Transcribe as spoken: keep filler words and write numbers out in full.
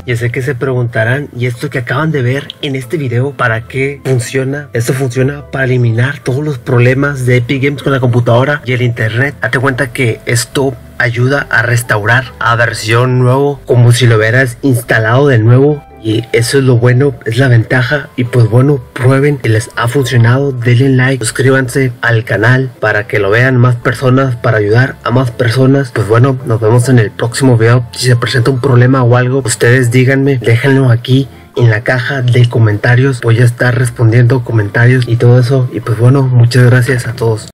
Yo sé que se preguntarán, ¿y esto que acaban de ver en este video para qué funciona? Esto funciona para eliminar todos los problemas de Epic Games con la computadora y el internet. Date cuenta que esto ayuda a restaurar a versión nuevo como si lo hubieras instalado de nuevo. Y eso es lo bueno, es la ventaja. Y pues bueno, prueben que les ha funcionado. Denle like, suscríbanse al canal para que lo vean más personas, para ayudar a más personas. Pues bueno, nos vemos en el próximo video. Si se presenta un problema o algo, ustedes díganme, déjenlo aquí en la caja de comentarios. Voy a estar respondiendo comentarios y todo eso. Y pues bueno, muchas gracias a todos.